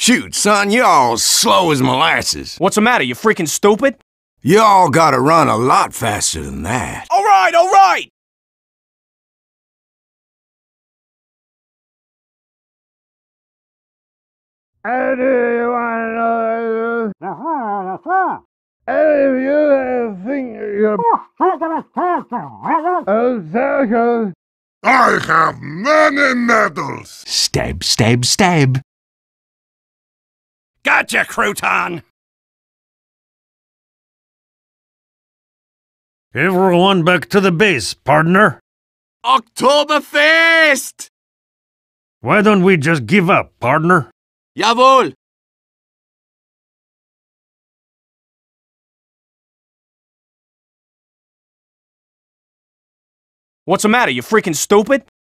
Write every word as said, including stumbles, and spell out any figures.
Shoot, son, you all slow as molasses. What's the matter, you freaking stupid? You all gotta run a lot faster than that. All right, all right! Anyone know? Any of you think you're... I have many medals. Stab, stab, stab. Gotcha, crouton! Everyone back to the base, partner. Oktoberfest! Why don't we just give up, partner? Jawohl! What's the matter, you freaking stupid?